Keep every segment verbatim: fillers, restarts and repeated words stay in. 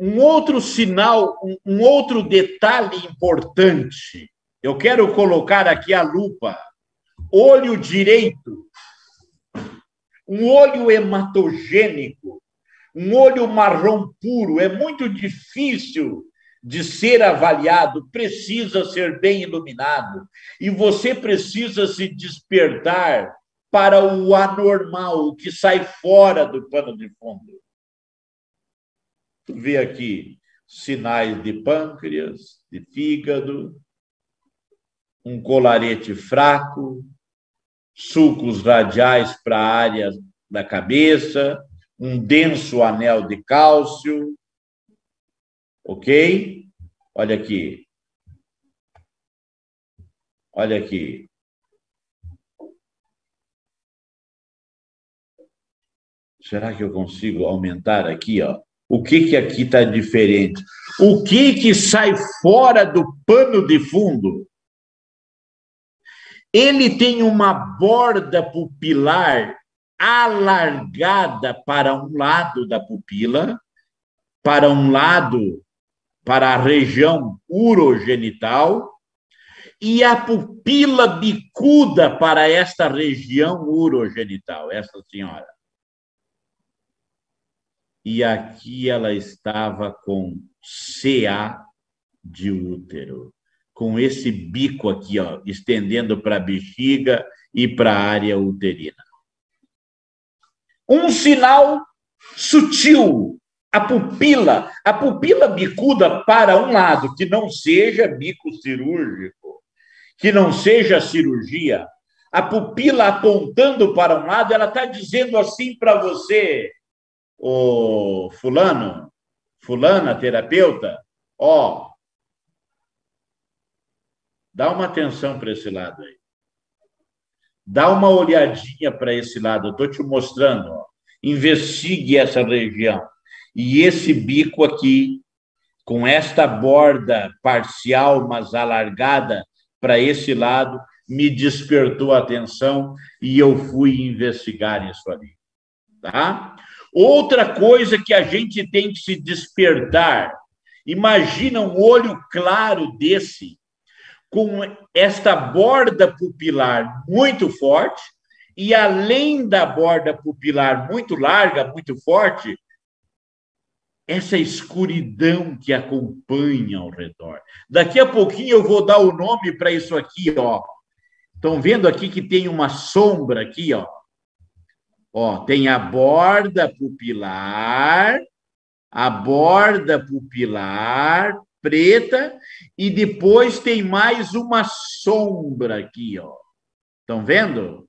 um outro sinal, um, um outro detalhe importante. Eu quero colocar aqui a lupa. Olho direito, um olho hematogênico, um olho marrom puro, é muito difícil de ser avaliado, precisa ser bem iluminado, e você precisa se despertar para o anormal, o que sai fora do pano de fundo. Tu vê aqui sinais de pâncreas, de fígado, um colarete fraco, sulcos radiais para a área da cabeça, um denso anel de cálcio, ok? Olha aqui. Olha aqui. Será que eu consigo aumentar aqui, ó? O que que aqui está diferente? O que que sai fora do pano de fundo? Ele tem uma borda pupilar alargada para um lado da pupila, para um lado, para a região urogenital, e a pupila bicuda para esta região urogenital, essa senhora. E aqui ela estava com C A de útero, com esse bico aqui, ó, estendendo para a bexiga e para a área uterina. Um sinal sutil, a pupila, a pupila bicuda para um lado, que não seja bico cirúrgico, que não seja cirurgia, a pupila apontando para um lado, ela está dizendo assim para você, ô fulano, fulana, terapeuta, ó, dá uma atenção para esse lado aí. Dá uma olhadinha para esse lado, eu estou te mostrando, ó. Investigue essa região. E esse bico aqui, com esta borda parcial, mas alargada para esse lado, me despertou a atenção e eu fui investigar isso ali. Tá? Outra coisa que a gente tem que se despertar, imagina um olho claro desse, com esta borda pupilar muito forte, e além da borda pupilar muito larga, muito forte, essa escuridão que acompanha ao redor. Daqui a pouquinho eu vou dar o nome para isso aqui, ó. Estão vendo aqui que tem uma sombra aqui, ó. Ó, tem a borda pupilar, a borda pupilar preta, e depois tem mais uma sombra aqui, ó. Estão vendo?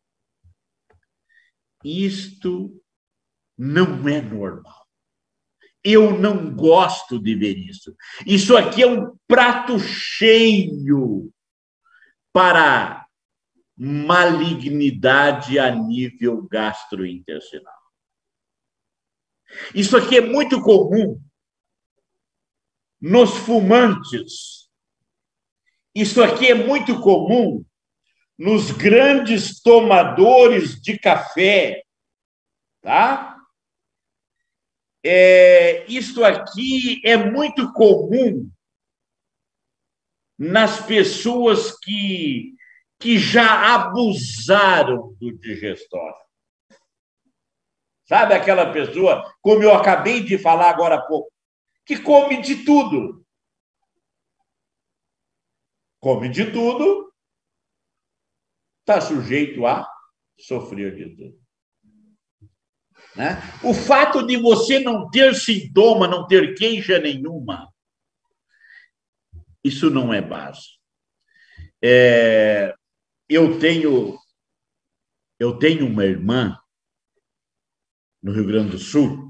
Isto não é normal. Eu não gosto de ver isso. Isso aqui é um prato cheio para malignidade a nível gastrointestinal. Isso aqui é muito comum nos fumantes. Isso aqui é muito comum nos grandes tomadores de café, tá? É, isto aqui é muito comum nas pessoas que, que já abusaram do digestório. Sabe aquela pessoa, como eu acabei de falar agora há pouco, que come de tudo. Come de tudo, está sujeito a sofrer de tudo. Né? O fato de você não ter sintoma, não ter queixa nenhuma, isso não é base. É, eu tenho, eu tenho uma irmã no Rio Grande do Sul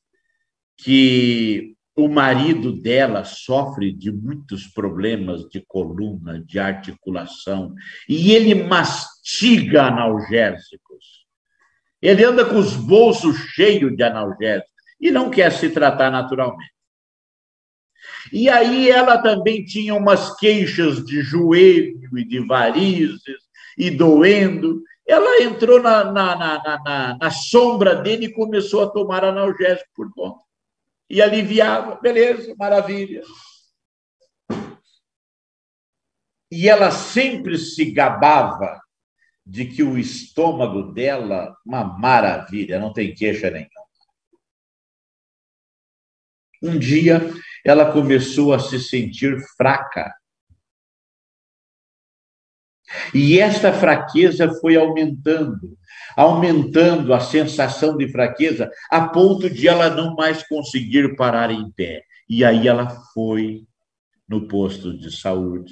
que o marido dela sofre de muitos problemas de coluna, de articulação, e ele mastiga analgésicos. Ele anda com os bolsos cheios de analgésicos e não quer se tratar naturalmente. E aí ela também tinha umas queixas de joelho e de varizes e doendo. Ela entrou na, na, na, na, na sombra dele e começou a tomar analgésico por conta. e aliviava. Beleza, maravilha. E ela sempre se gabava de que o estômago dela, uma maravilha, não tem queixa nenhuma. Um dia, ela começou a se sentir fraca. E esta fraqueza foi aumentando, aumentando a sensação de fraqueza, a ponto de ela não mais conseguir parar em pé. E aí ela foi no posto de saúde.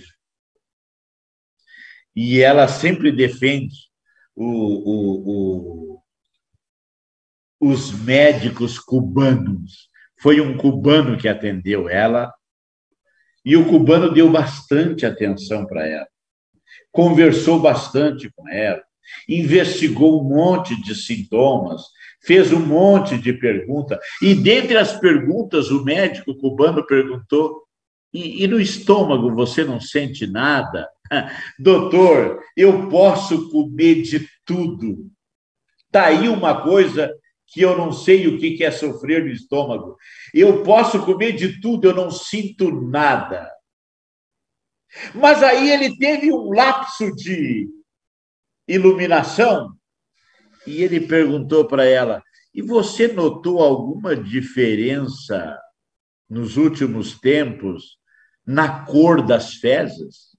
E ela sempre defende o, o, o, os médicos cubanos. Foi um cubano que atendeu ela, e o cubano deu bastante atenção para ela. Conversou bastante com ela, investigou um monte de sintomas, fez um monte de perguntas, e dentre as perguntas, o médico cubano perguntou: e, e no estômago você não sente nada? Doutor, eu posso comer de tudo. Está aí uma coisa que eu não sei o que é sofrer no estômago. Eu posso comer de tudo, eu não sinto nada. Mas aí ele teve um lapso de iluminação e ele perguntou para ela: e você notou alguma diferença nos últimos tempos na cor das fezes?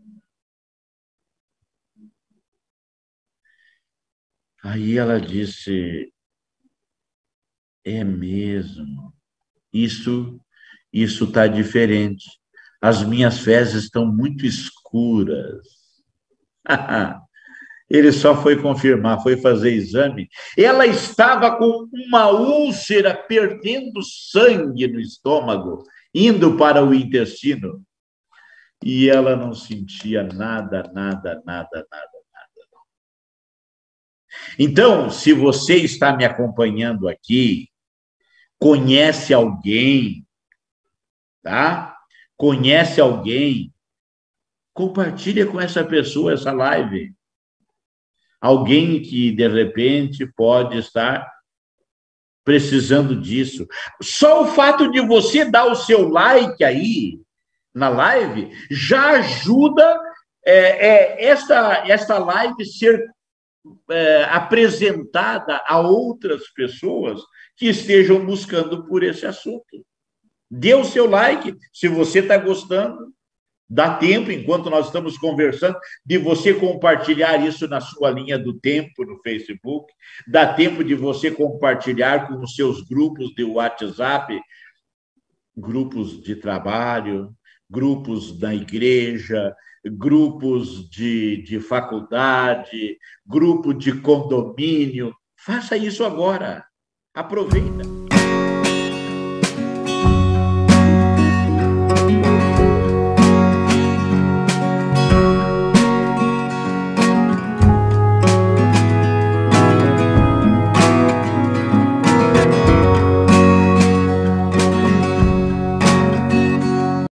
Aí ela disse: é mesmo, isso isso está diferente. As minhas fezes estão muito escuras. Ele só foi confirmar, foi fazer exame. Ela estava com uma úlcera, perdendo sangue no estômago, indo para o intestino. E ela não sentia nada, nada, nada, nada. Então, se você está me acompanhando aqui, conhece alguém, tá? Conhece alguém, compartilha com essa pessoa essa live. Alguém que, de repente, pode estar precisando disso. Só o fato de você dar o seu like aí, na live, já ajuda é, é, esta, esta live ser É, apresentada a outras pessoas que estejam buscando por esse assunto. Dê o seu like, se você está gostando, dá tempo, enquanto nós estamos conversando, de você compartilhar isso na sua linha do tempo no Facebook, dá tempo de você compartilhar com os seus grupos de WhatsApp, grupos de trabalho, grupos da igreja, grupos de, de faculdade, grupo de condomínio. Faça isso agora. Aproveita.